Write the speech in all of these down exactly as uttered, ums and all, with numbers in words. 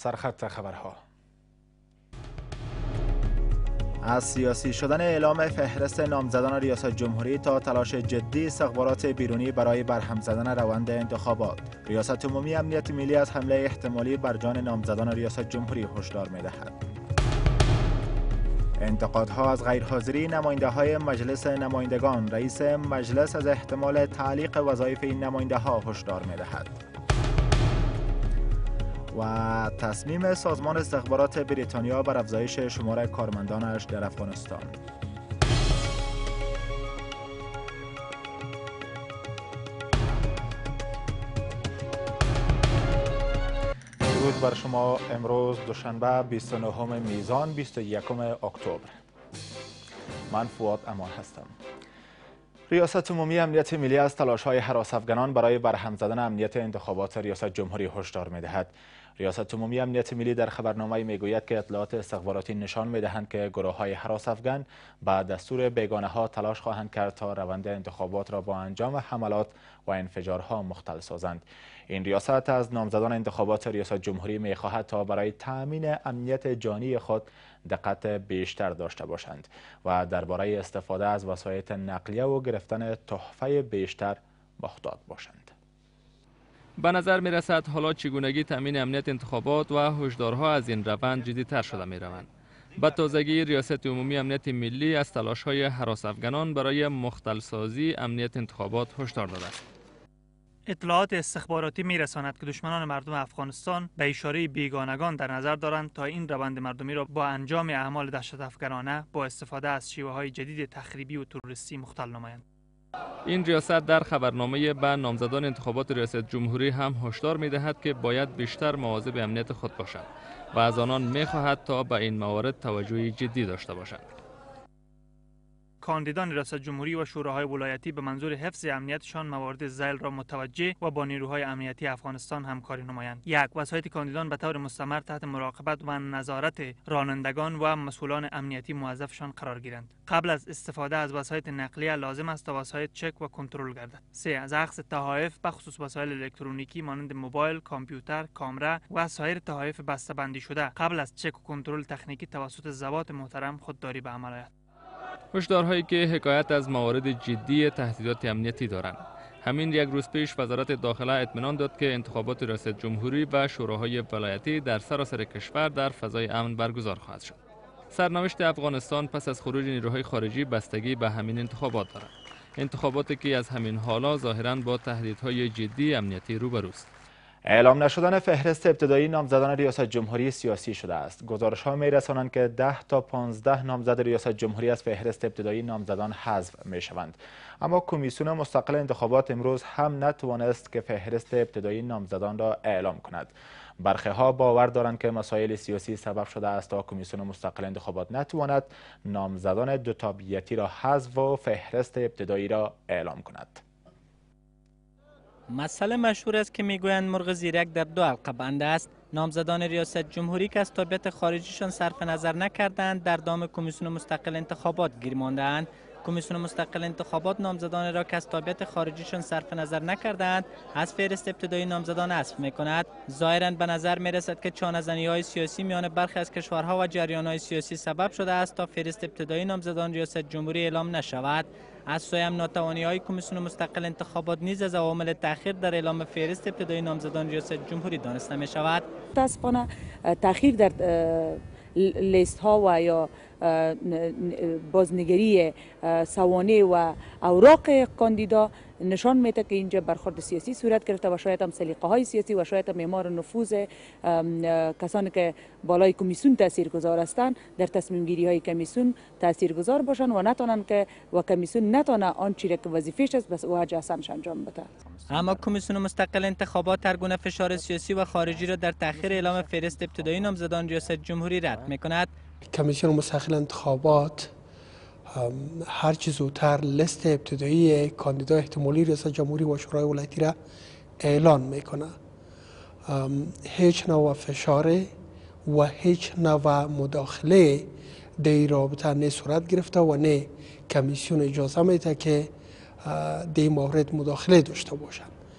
سرخط خبرها. از سیاسی شدن اعلام فهرست نامزدان ریاست جمهوری تا تلاش جدی استخبارات بیرونی برای برهم زدن روند انتخابات، ریاست عمومی امنیت ملی از حمله احتمالی بر جان نامزدان ریاست جمهوری هشدار می‌دهد. انتقادها از غیرحاضری نماینده‌های مجلس نمایندگان، رئیس مجلس از احتمال تعلیق وظایف این نماینده‌ها هشدار می‌دهد. و تصمیم سازمان استخبارات بریتانیا بر افزایش شمار کارمندانش در افغانستان. درود بر شما. امروز دوشنبه بیست و نهم میزان بیست و یکم اکتبر. من فؤاد امان هستم. ریاست عمومی امنیت ملی از تلاش‌های هراس افغانان برای برهم زدن امنیت انتخابات ریاست جمهوری هشدار می‌دهد. ریاست عمومی امنیت ملی در خبرنامه میگوید که اطلاعات استخباراتی نشان می‌دهند که گروه‌های هراس افغان با دستور بیگانه‌ها تلاش خواهند کرد تا روند انتخابات را با انجام حملات و انفجارها مختل سازند. این ریاست از نامزدان انتخابات ریاست جمهوری می‌خواهد تا برای تأمین امنیت جانی خود دقت بیشتر داشته باشند و درباره استفاده از وسایل نقلیه و گرفتن تحفه بیشتر محتاط باشند. به نظر می رسد حالا چگونگی تامین امنیت انتخابات و هشدارها از این روند جدی‌تر شده می روند. به تازگی ریاست عمومی امنیت ملی از تلاش‌های هراس افغانان برای مختل سازی امنیت انتخابات هشدار داده است. اطلاعات استخباراتی می رساند که دشمنان مردم افغانستان به اشاره بیگانگان در نظر دارند تا این روند مردمی را با انجام اعمال دهشت افکنانه با استفاده از شیوه‌های جدید تخریبی و تروریستی مختل نمایند. این ریاست در خبرنامه به نامزدان انتخابات ریاست جمهوری هم هشدار می دهد که باید بیشتر مواظب امنیت خود باشند و از آنان می خواهد تا به این موارد توجه جدی داشته باشند. کاندیدان ریاست جمهوری و شوراهای ولایتی به منظور حفظ امنیتشان موارد ذیل را متوجه و با نیروهای امنیتی افغانستان همکاری نمایند. یک، وسایط کاندیدان به طور مستمر تحت مراقبت و نظارت رانندگان و مسئولان امنیتی موظفشان قرار گیرند. قبل از استفاده از وسایط نقلیه لازم است تا وسایط چک و کنترل گردد. سه، از اخذ تحائف به خصوص وسایل الکترونیکی مانند موبایل، کامپیوتر، کامera و سایر تحائف بسته‌بندی شده قبل از چک و کنترل تکنیکی توسط ضباط محترم خودداری به عمل آید. هشدارهایی که حکایت از موارد جدی تهدیدات امنیتی دارند. همین یک روز پیش وزارت داخله اطمینان داد که انتخابات ریاست جمهوری و شوراهای ولایتی در سراسر کشور در فضای امن برگزار خواهد شد. سرنوشت افغانستان پس از خروج نیروهای خارجی بستگی به همین انتخابات دارد. انتخاباتی که از همین حالا ظاهراً با تهدیدهای جدی امنیتی روبروست. اعلام نشدن فهرست ابتدایی نامزدان ریاست جمهوری سیاسی شده است. گزارش‌ها می‌رسانند که ده تا پانزده نامزد ریاست جمهوری از فهرست ابتدایی نامزدان حذف می‌شوند. اما کمیسیون مستقل انتخابات امروز هم نتوانست که فهرست ابتدایی نامزدان را اعلام کند. برخی‌ها باور دارند که مسائل سیاسی سبب شده است تا کمیسیون مستقل انتخابات نتواند نامزدان دو تابعیتی را حذف و فهرست ابتدایی را اعلام کند. مسئله مشهور است که میگویند مرغ زیرک در دو حلقه بنده است. نامزدان ریاست جمهوری که از تابعیت خارجیشان صرف نظر نکردند در دام کمیسیون مستقل انتخابات گیر مانده‌اند. کمیسیون مستقل انتخابات نامزدان را که از تابعیت خارجیشان صرف نظر نکردند از فهرست ابتدایی نامزدان حذف می‌کند. ظاهراً به نظر می‌رسد که چانه‌زنی‌های سیاسی میان برخی از کشورها و جریان‌های سیاسی سبب شده است تا فهرست ابتدایی نامزدان ریاست جمهوری اعلام نشود. از سوی هم ناتوانی‌های کمیسیون مستقل انتخابات نیز از عوامل تأخیر در اعلام فهرست ابتدایی نامزدان ریاست جمهوری دانسته می‌شود. متأسفانه تأخیر در لیست ها و یا بازنگری سوانح و اوراق کاندیدا نشان میده که اینجا برخورد سیاسی صورت گرفته و شاید هم سلیقه های سیاسی و شاید هم معمار نفوذ کسانی که بالای کمیسیون تاثیرگذار هستند در تصمیم گیری های کمیسیون تاثیرگذار باشند و نتونن که و کمیسیون نتونه آن چیزی که وظیفه‌اش است بس وجه احسنش انجام بده. اما کمیسیون مستقل انتخابات هر گونه فشار سیاسی و خارجی را در تأخیر اعلام فهرست ابتدایی نامزدان ریاست جمهوری رد می‌کند. کمیسیون مستقل انتخابات هر چه زودتر لیست ابتدایی کاندیدای احتمالی ریاست جمهوری و شورای ولایتی را اعلان میکنه. هیچ نوع فشار و هیچ نوع مداخله در این رابطه نه صورت گرفته و نه کمیسیون اجازه میده که در این مورد مداخله داشته باشند.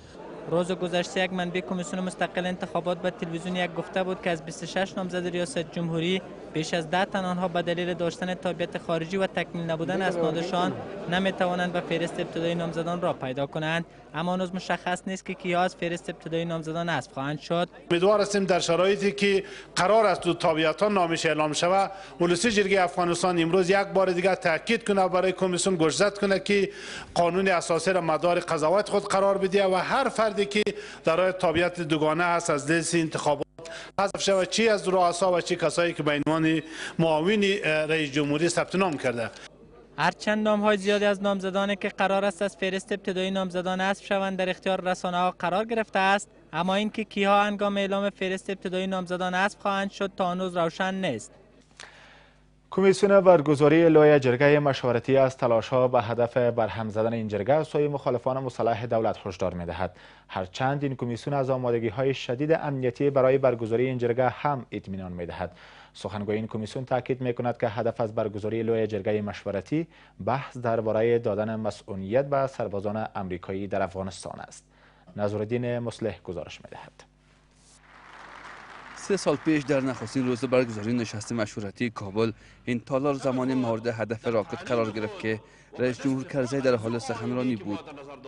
روز گذشته یک منبع کمیسیون مستقل انتخابات به تلویزیون یک گفته بود که از بیست و شش نامزد ریاست جمهوری بیش از ده تن آنها به دلیل داشتن تابعیت خارجی و تکمیل نبودن اسنادشان نمیتوانند به فهرست ابتدایی نامزدان را پیدا کنند، اما هنوز مشخص نیست که کیا از فهرست ابتدایی نامزدان حذف خواهند شد. امیدوار هستیم در شرایطی که قرار است تو تابعیت‌ها نامش اعلام شود، ولسی جرگه افغانستان امروز یک بار دیگر تاکید کنه برای کمیسیون گوشزد کنه که قانون اساسی را مدار قضاوت خود قرار بده و هر فردی که دارای تابعیت دوگانه است از لیست انتخابات حذف شود، چی از رؤسا و چی کسایی که به عنوان معاون رئیس جمهوری ثبت نام کرده. هرچند نام‌های زیادی از نامزدانی که قرار است از فهرست ابتدایی نامزدان حذف شوند در اختیار رسانه‌ها قرار گرفته است، اما اینکه کیها هنگام اعلام فهرست ابتدایی نامزدان حذف خواهند شد تا هنوز روشن نیست. کمیسیون برگزاری لوی جرگه مشاورتی از تلاش‌ها به هدف برهم زدن این جرگه از سوی مخالفان مسلح دولت هشدار می‌دهد. هرچند این کمیسیون از آمادگی‌های شدید امنیتی برای برگزاری این جرگه هم اطمینان می‌دهد. سخنگوی این کمیسیون تاکید می‌کند که هدف از برگزاری لوی جرگه مشورتی بحث درباره دادن مسئولیت به سربازان آمریکایی در افغانستان است. نظرالدین مصلح گزارش می‌دهد. سه سال پیش در نخستین روز برگزاری نشست مشورتی کابل این تالار زمانی مورد هدف راکت قرار گرفت که رئیس جمهور کرزی در حال سخنرانی بود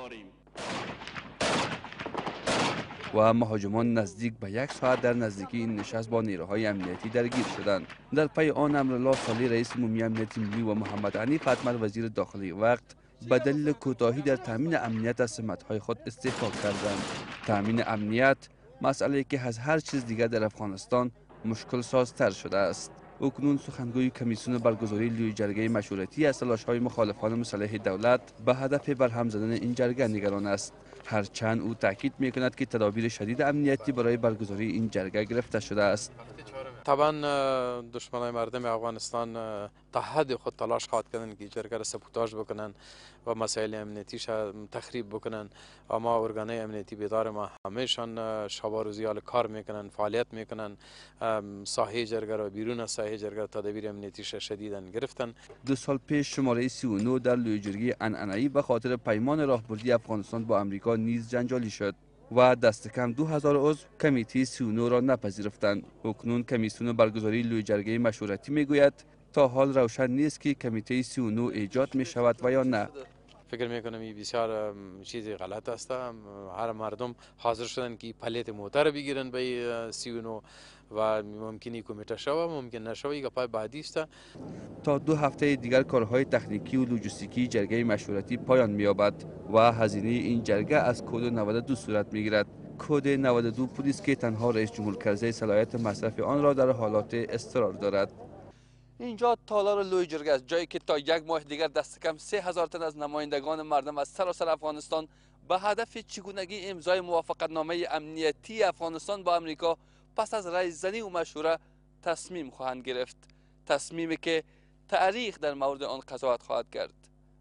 و مهاجمان نزدیک به یک ساعت در نزدیکی این نشست با نیروهای امنیتی درگیر شدند. در پی آن امرالله صالح رئیس عمومی امنیت ملی و محمد حنیف اتمر وزیر داخلی وقت به دلیل کوتاهی در تامین امنیت از سمت‌های خود استعفا کردند. تامین امنیت مسئله که از هر چیز دیگر در افغانستان مشکل سازتر شده است. اکنون سخنگوی کمیسیون برگزاری لوی جرگه مشورتی از تلاش‌های مخالفان مسلح دولت به هدف برهم زدن این جرگه نگران است. هرچند او تاکید می‌کند که تدابیر شدید امنیتی برای برگزاری این جرگه گرفته شده است. طبعا دشمنان مردم افغانستان تا حد خود تلاش خواهد کردند که جرگه را سبوتاژ بکنن و مسائل امنیتیش تخریب بکنن. اما ارگانهای امنیتی بیدار ما همهشان شب و روز کار میکنن، فعالیت میکنن. ساحه جرگه را بیرون از ساحه جرگه تدابیر امنیتیش شدیداً گرفتن. دو سال پیش شماره سی و نه در لوی جرگه عنعنه‌ای به خاطر پیمان راهبردی افغانستان با امریکا نیز جنجالی شد و دست کم دو هزار عضو کمیته سی و نه را نپذیرفتند. اکنون کمیسیون برگزاری لوی جرگه مشورتی میگوید تا حال روشن نیست که کمیته سی و نه ایجاد می شود و یا نه. فکر میکنم این بسیار چیز غلط است. هر مردم حاضر شدن که پلیت موتر بگیرن به سی و نه و ممکنی کمیته شوه، ممکن نشوه، که پای بعدی است. تا دو هفته دیگر کارهای تکنیکی و لوجستیکی جرگه مشورتی پایان می‌یابد و هزینه این جرگه از کد نود و دو صورت می‌گیرد. کد نود و دو پلیس که تنها رئیس جمهور کرزی صلاحیت مصرف آن را در حالات اضطرار دارد. اینجا تالار لوی جرگه است، جایی که تا یک ماه دیگر دست کم سه هزار تن از نمایندگان مردم از سراسر افغانستان به هدف چگونگی امضای موافقتنامه امنیتی افغانستان با امریکا پس از رئیس زنی و مشوره تصمیم خواهند گرفت. تصمیمی که تاریخ در مورد آن قضاوت خواهد کرد.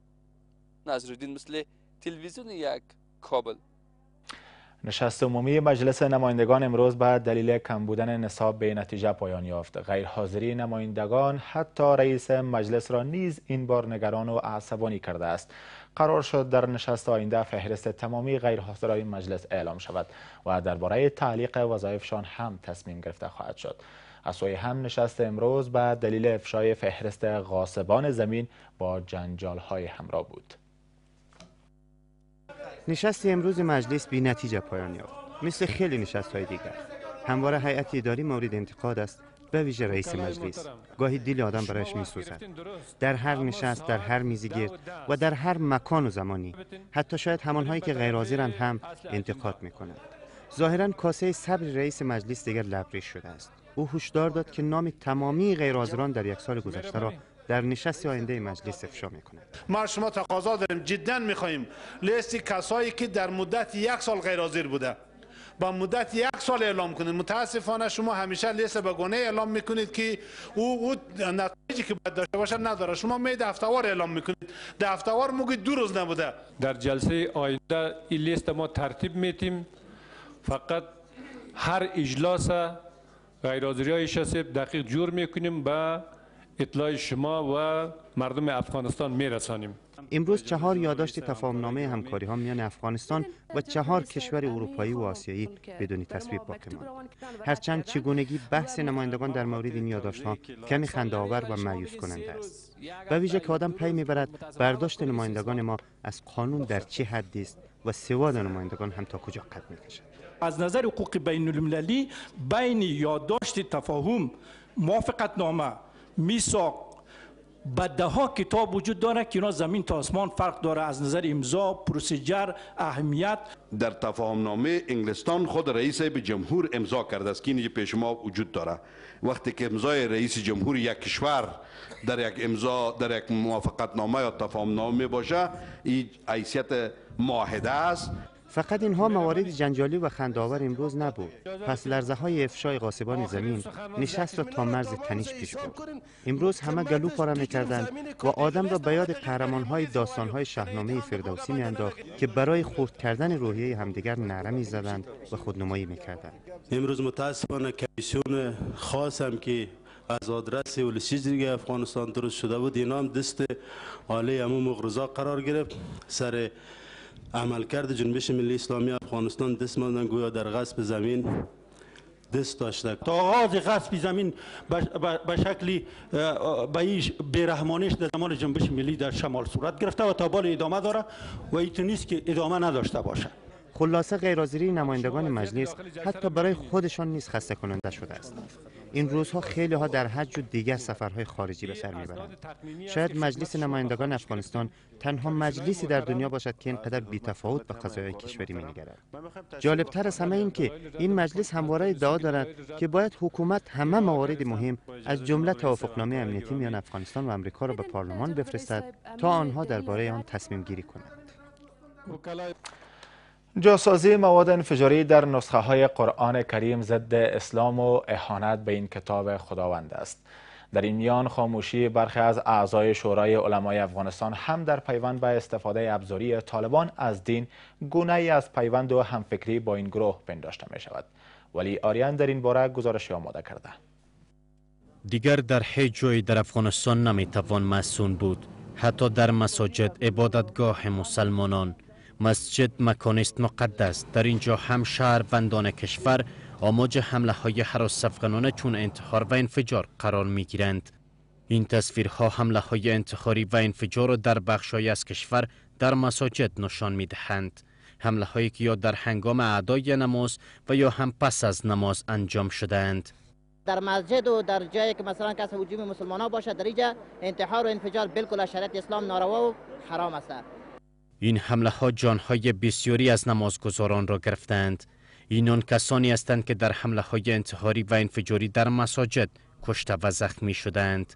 نظرالدین مصلح، تلویزیون یک، کابل. نشست عمومی مجلس نمایندگان امروز به دلیل کم بودن نصاب به نتیجه پایان یافت. غیرحاضری نمایندگان حتی رئیس مجلس را نیز این بار نگران و عصبانی کرده است. قرار شد در نشست آینده فهرست تمامی غیرحاضران مجلس اعلام شود و درباره تعلیق وظایفشان هم تصمیم گرفته خواهد شد. از سوی هم نشست امروز به دلیل افشای فهرست غاصبان زمین با جنجال‌های همراه بود. نشست امروز مجلس بی نتیجه پایان یافت. مثل خیلی نشست‌های دیگر همواره هیئت اداری مورد انتقاد است، به ویژه رئیس مجلس. گاهی دل آدم برایش می‌سوزد. در هر نشست، در هر میزگرد و در هر مکان و زمانی، حتی شاید همانهایی که غیر حاضرند هم انتقاد می‌کنند. ظاهراً کاسه صبر رئیس مجلس دیگر لبریز شده است. او هشدار داد که نام تمامی غیر حاضران در یک سال گذشته را در نشست آینده مجلس افشا می‌کند. ما شما تقاضا داریم، جدا می‌خواهیم لیست کسایی که در مدت یک سال غیر حاضر بوده با مدت یک سال اعلام کنید. متاسفانه شما همیشه لیست به گونه اعلام میکنید که او او نتایجی که باید داشته باشه نداره. شما می دفتوار اعلام میکنید، دفتوار میگید دو روز نبوده. در جلسه آینده این لیست ما ترتیب میتیم، فقط هر اجلاس غیر حاضری های شخصی دقیق جور میکنیم به اطلاع شما و مردم افغانستان میرسانیم. امروز چهار یادداشت تفاهمنامه همکاری ها میان افغانستان و چهار کشور اروپایی و آسیایی بدون تصویب باقی ماند. هرچند چگونگی بحث نمایندگان در مورد این یادداشت ها کمی خنده‌آور و مایوس کننده است. به ویژه که آدم پی میبرد برداشت نمایندگان ما از قانون در چه حدی است و سواد نمایندگان هم تا کجا قد میکشد. از نظر حقوق بین المللی بین یادداشت تفاهم، موافقتنامه، میثاق و ده ها کتاب وجود داره که اینا زمین تا آسمان فرق داره از نظر امضا، پروسیجر، اهمیت. در تفاهمنامه انگلستان خود رئیس به جمهور امضا کرده است که اینجا پیش ما وجود داره. وقتی که امضای رئیس جمهور یک کشور در یک امضا در یک موافقتنامه یا تفاهمنامه باشه، این حیثیت معاهده است. فقط اینها موارد جنجالی و خنده‌آور امروز نبود. پس لرزه های افشای غاصبان زمین نشست و تا مرز تنیش پیش برد. امروز همه گلو پاره می‌کردند و آدم را به یاد قهرمان‌های داستان‌های شاهنامه فردوسی می‌انداخت که برای خرد کردن روحیه همدیگر نعره می‌زدند و خودنمایی می‌کردند. امروز متأسفانه کمیسیون خاص هم که از آدرس ولسی جرگه افغانستان درست شده بود، اینا هم دست عالی همون مغرضا قرار گرفت. سر عملکرد جنبش ملی اسلامی افغانستان دست ماندن، گویا در غصب زمین دست داشته. تا آغاز غصب زمین به شکلی به این بیرحمانیش در زمان جنبش ملی در شمال صورت گرفته و تا بال ادامه داره و این نیست که ادامه نداشته باشه. خلاصه غیرحاضری نمایندگان مجلس حتی برای خودشان نیز خسته کننده شده است. این روزها خیلی ها در حج و دیگر سفرهای خارجی به سر میبرند. شاید مجلس نمایندگان افغانستان تنها مجلسی در دنیا باشد که اینقدر بی‌تفاوت به قضایای کشوری می‌نگرد. جالبتر از همه این که این مجلس همواره ادعا دارد که باید حکومت همه موارد مهم از جمله توافقنامه امنیتی میان افغانستان و آمریکا را به پارلمان بفرستد تا آنها درباره آن تصمیم گیری کنند. جاسازی مواد انفجاری در نسخه های قرآن کریم ضد اسلام و اهانت به این کتاب خداوند است. در این میان خاموشی برخی از اعضای شورای علمای افغانستان هم در پیوند به استفاده ابزاری طالبان از دین گونه‌ای از پیوند و همفکری با این گروه پنداشته می شود. ولی آریان در این باره گزارشی آماده کرده. دیگر در هیچ جایی در افغانستان نمی توان مسون بود، حتی در مساجد، عبادتگاه مسلمانان. مسجد مکانی است مقدس. در اینجا هم شهروندان کشور آماج حمله های هراس افغانانه چون انتحار و انفجار قرار می گیرند. این تصویرها حمله های انتحاری و انفجار را در بخش‌های از کشور در مساجد نشان می دهند. حمله هایی که یا در هنگام ادای نماز و یا هم پس از نماز انجام شدند. در مسجد و در جایی که مثلا کسی هجوم مسلمانان باشد، در اینجا انتحار و انفجار بالکل از شریعت اسلام ناروا و حرام است. این حمله ها جانهای بسیاری از نمازگزاران را گرفتند. اینان کسانی هستند که در حمله های انتحاری و انفجاری در مساجد کشته و زخمی شدند.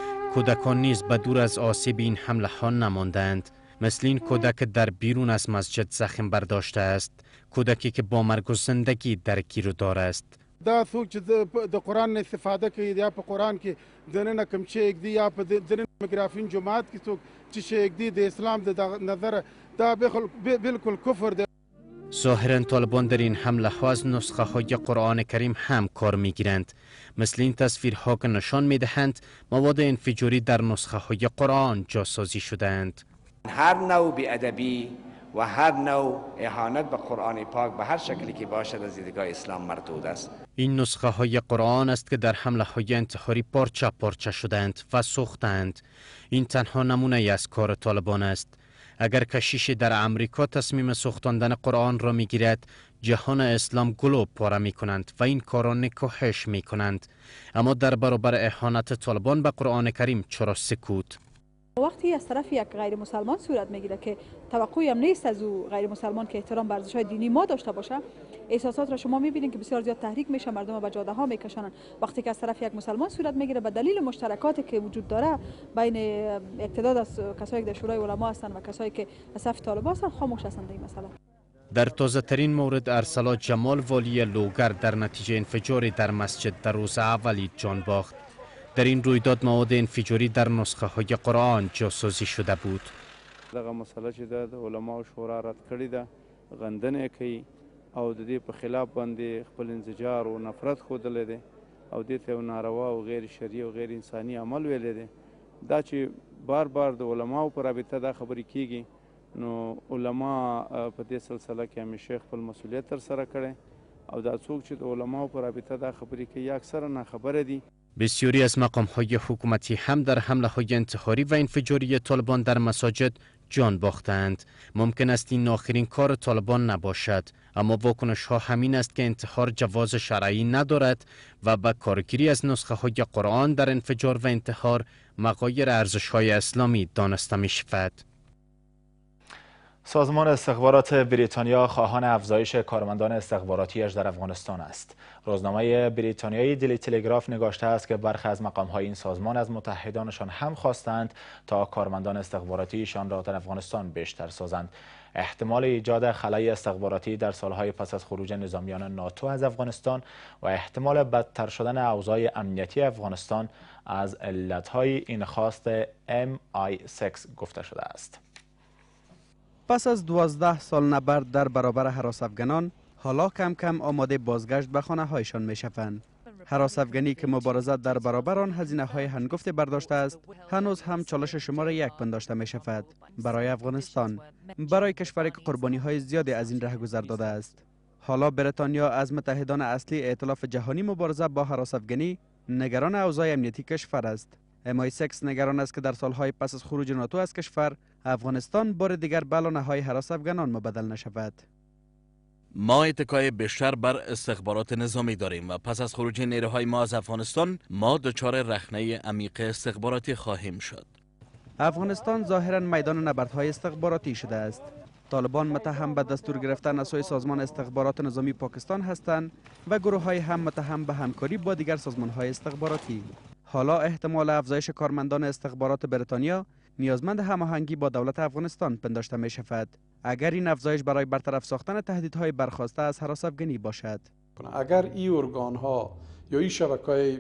کودکان نیز به دور از آسیب این حمله ها نماندند. مثل این کودک در بیرون از مسجد زخم برداشته است. کودکی که با مرگ و زندگی در گیرودار است. دا څوک چې د قرآن استفاده کوي یا په قرآن کې دننه کوم چې اګدي یا په دننه مګرافین جماعت کې څوک چې اګدي د اسلام د نظر دا بالکل کفر دی. ظاهراً طالبان در این حمله ها از نسخه های قرآن کریم هم کار می گیرند. مثل این تصویرها که نشان می دهند مواد انفجاری در نسخه های قرآن جاسازی شدند. هر نوع بی‌ادبی و هر نوع اهانت به قرآن پاک به هر شکلی که باشد از دیدگاه اسلام مردود است. این نسخه های قرآن است که در حمله های انتحاری پارچه پارچه شدند و سوختند. این تنها نمونه از کار طالبان است. اگر کشیش در امریکا تصمیم سوختاندن قرآن را میگیرد، جهان اسلام گلو پاره می کنند و این کار را نکوهش می کنند. اما در برابر اهانت طالبان به قرآن کریم چرا سکوت؟ وقتی از طرف یک غیر مسلمان صورت میگیره که توقعی هم نیست از او غیر مسلمان که احترام به ارزش‌های دینی ما داشته باشه، احساسات را شما میبینید که بسیار زیاد تحریک میشه، مردم به جاده ها میکشونن. وقتی که از طرف یک مسلمان صورت میگیره به دلیل مشترکاتی که وجود داره بین اقتداد از کسایی که در شورای علما هستند و کسایی که از صف طالبان هستند، خاموش هستند این مسئله. در تازه ترین مورد ارسلا جمال والی لوگر در نتیجه انفجاری در مسجد در روز اولی جان باخت. در این رویداد مواد انفجاری در نسخه های قرآن جاسازی شده بود. دغه مسله چې د علماو شورا رد کړې ده، غندنه کوي او د دې په خلاف باندې خپل انزجار او نفرت ښودلی دی او دې ته یو ناروا او غیر شرعي او غیر انساني عمل ویلی دی. دا چې بار بار د علماو په رابطه دا خبرې کیږي، نو علما په دې سلسله کې همیشه خپل مسئولیت ترسره کړی او دا څوک چې د علماو په رابطه دا خبرې کوي اکثرا ناخبره دي. بسیاری از مقام‌های حکومتی هم در حمله‌های انتحاری و انفجاری طالبان در مساجد جان باختند. ممکن است این آخرین کار طالبان نباشد، اما واکنش‌ها همین است که انتحار جواز شرعی ندارد و با کارگیری از نسخه‌های قرآن در انفجار و انتحار مغایر ارزش‌های اسلامی دانسته می‌شود. سازمان استخبارات بریتانیا خواهان افزایش کارمندان استخباراتیش در افغانستان است. روزنامه بریتانیایی دیلی تلگراف نگاشته است که برخی از مقام‌های این سازمان از متحدانشان هم خواستند تا کارمندان استخباراتیشان را در افغانستان بیشتر سازند. احتمال ایجاد خلای استخباراتی در سالهای پس از خروج نظامیان ناتو از افغانستان و احتمال بدتر شدن اوضاع امنیتی افغانستان از علتهای این خواست ام آی سیکس گفته شده است. پس از دوازده سال نبرد در برابر هراس افغانان، حالا کم کم آماده بازگشت به خانه هایشان می شوند. هراس افغانی که مبارزت در برابر آن هزینه های هنگفت برداشته است، هنوز هم چالش شماره یک پنداشته می شود برای افغانستان، برای کشوری که قربانی های زیادی از این رهگذر داده است. حالا بریتانیا از متحدان اصلی ائتلاف جهانی مبارزه با هراس افغانی نگران اوضاع امنیتی کشور است. ام آی سیکس نگران است که در سالهای پس از خروج ناتو از کشور، افغانستان بار دیگر به لانه‌های هراس افغانان مبدل نشود. ما اتکای بیشتر بر استخبارات نظامی داریم و پس از خروج نیروهای ما از افغانستان ما دچار رخنه عمیق استخباراتی خواهیم شد. افغانستان ظاهرا میدان نبردهای استخباراتی شده است. طالبان متهم به دستور گرفتن از سوی سازمان استخبارات نظامی پاکستان هستند و گروه‌های هم متهم به همکاری با دیگر سازمان‌های استخباراتی. حالا احتمال افزایش کارمندان استخبارات بریتانیا نیازمند هماهنگی با دولت افغانستان پنداشته می شود، اگر این افزایش برای برطرف ساختن تهدیدهای برخاسته از هراس افغانی باشد. اگر این ارگان ها یا این شبکه‌های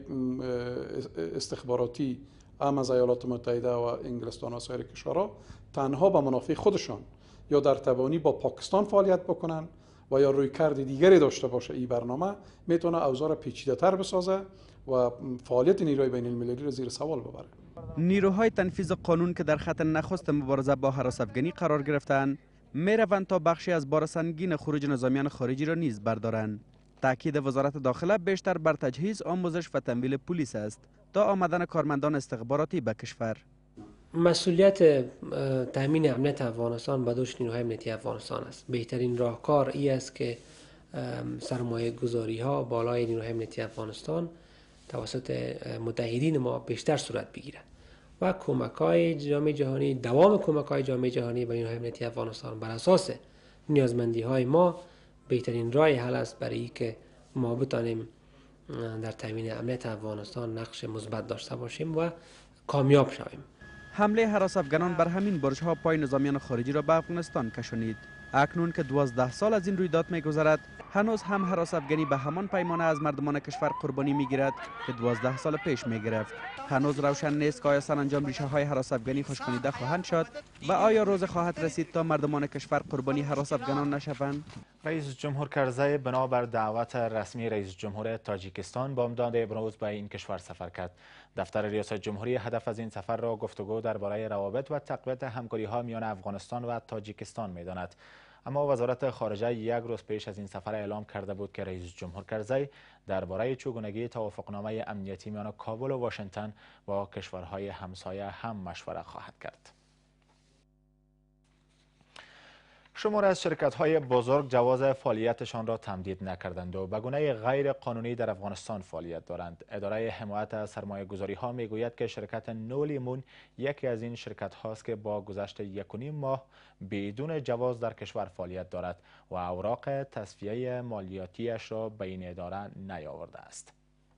استخباراتی هم از ایالات متحده و انگلستان و سایر کشورها تنها به منافع خودشان یا در تبانی با پاکستان فعالیت بکنن و یا رویکرد دیگری داشته باشه، این برنامه میتونه اوضاع را پیچیده‌تر بسازه و فعالیت نیروهای بین المللی را زیر سوال ببره. نیروهای تنفیذ قانون که در خط نخست مبارزه با هراس افغانی قرار گرفتند، می روند تا بخشی از بار سنگین خروج نظامیان خارجی را نیز بردارند. تاکید وزارت داخله بیشتر بر تجهیز، آموزش و تمویل پلیس است تا آمدن کارمندان استخباراتی به کشور. مسئولیت تامین امنیت افغانستان به دوش نیروهای امنیتی افغانستان است. بهترین راهکار این است که سرمایه گذاری ها بالای نیروهای امنیتی افغانستان توسط متحدین ما بیشتر صورت بگیرد و کمک های جامعه جهانی، دوام کمک های جامعه جهانی به نیروهای امنیتی افغانستان بر اساس نیازمندی های ما بهترین راه حل است برای اینکه ما بتانیم در تامین امنیت افغانستان نقش مثبت داشته باشیم و کامیاب شویم. حمله هراس افغانان بر همین برج ها پای نظامیان خارجی را به افغانستان کشانید. اکنون که دوازده سال از این رویداد می‌گذرد، هنوز هم هراس افغانی به همان پیمانه از مردمان کشور قربانی می‌گیرد که دوازده سال پیش می‌گرفت. هنوز روشن نیست که آیا سرانجام ریشه های هراس افغانی خشکانیده خواهند شد و آیا روز خواهد رسید تا مردمان کشور قربانی هراس افغانان نشوند. رئیس جمهور کرزی بنابر دعوت رسمی رئیس جمهور تاجیکستان با امداد امروز به این کشور سفر کرد. دفتر ریاست جمهوری هدف از این سفر را گفتگو درباره روابط و تقویت همکاری‌ها میان افغانستان و تاجیکستان می‌داند. اما وزارت خارجه یک روز پیش از این سفر اعلام کرده بود که رئیس جمهور کرزی درباره چگونگی توافقنامه امنیتی میان کابل و واشنگتن با کشورهای همسایه هم مشورت خواهد کرد. شماری از شرکت‌های بزرگ جواز فعالیتشان را تمدید نکردند و به گونه غیر قانونی در افغانستان فعالیت دارند. اداره حمایت از سرمایه‌گذاری‌ها میگوید که شرکت نولیمون یکی از این شرکت‌هاست که با گذشت یک و نیم ماه بدون جواز در کشور فعالیت دارد و اوراق تصفیه مالیاتیش را به این اداره نیاورده است.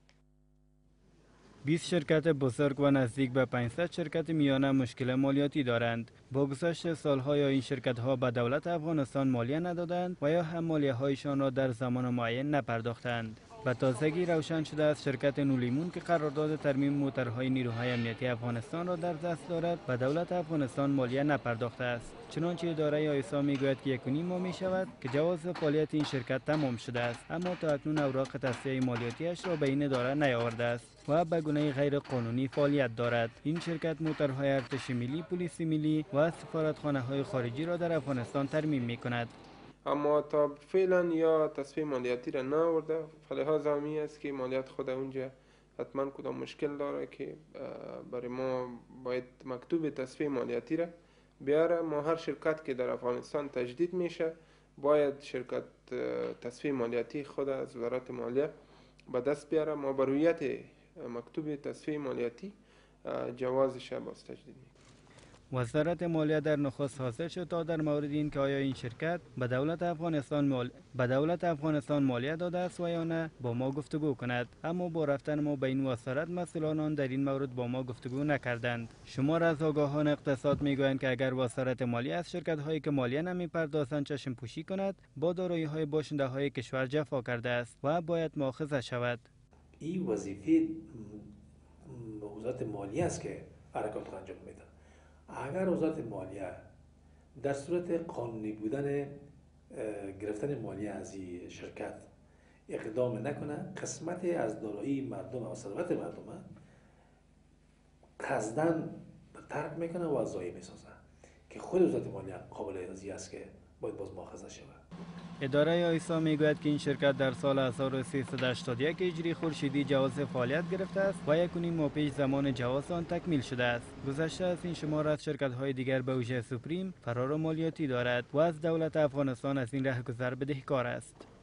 بیست شرکت بزرگ و نزدیک به پانصد شرکت میانه مشکل مالیاتی دارند. با گذشت سالها یا این شرکت‌ها به دولت افغانستان مالیه ندادند و یا هم مالیه هایشان را در زمان معین نپرداختند. به تازگی روشن شده است شرکت نولیمون که قرارداد ترمیم موترهای نیروهای امنیتی افغانستان را در دست دارد به دولت افغانستان مالیه نپرداخته است. چنانچه اداره آیسا میگوید که یک و نیم ماه می شود که جواز فعالیت این شرکت تمام شده است، اما تا اکنون اوراق تصفیه مالیاتیش را به این اداره نیاورده است و به گونه غیر قانونی فعالیت دارد. این شرکت موترهای ارتش ملی، پلیس ملی و سفارتخانه های خارجی را در افغانستان ترمیم می کند. اما تا فعلا یا تصفیه مالیاتی را نآورده، فلحاظ همی است که مالیات خود اونجا حتما کدام مشکل داره که برای ما باید مکتوب تصفیه مالیاتی را بیاره. ما هر شرکت که در افغانستان تجدید میشه باید شرکت تصفیه مالیاتی خود از وزارت مالیه به دست بیاره. ما بر رویت مکتوب تصفیه مالیاتی جوازش باز تجدید میکنیم. وزارت مالیه در نخست حاضر شد تا در مورد این که آیا این شرکت به دولت افغانستان مال... به دولت افغانستان مالیه داده است و یا نه با ما گفتگو کند، اما با رفتن ما به این وزارت مسئولان آن در این مورد با ما گفتگو نکردند. شمار از آگاهان اقتصاد میگویند که اگر وزارت مالیه از شرکت هایی که مالیه نمیپردازند چشم پوشی کند، با دارایی های باشنده های کشور جفا کرده است و باید مؤاخذه شود. این وظیفه وزارت مالیه است که حرکات انجام میده. اگر وزارت مالیه در صورت قانونی بودن گرفتن مالیه از این شرکت اقدام نکنه، قسمتی از دارایی مردم و ثروت مردم قصداً ترک میکنه و ضایع میسازه که خود وزارت مالیه قابل ارزی است که باید باز مؤاخذه شود. اداره آیسا میگوید که این شرکت در سال هزار و سیصد و هشتاد و یک هجری خورشیدی جواز فعالیت گرفته است و یک و نیم ماه پیش زمان جواز آن تکمیل شده است. گذشته از این شمار از شرکت های دیگر به ویژه سوپریم فرار مالیاتی دارد و از دولت افغانستان از این رهگذر بدهکار است.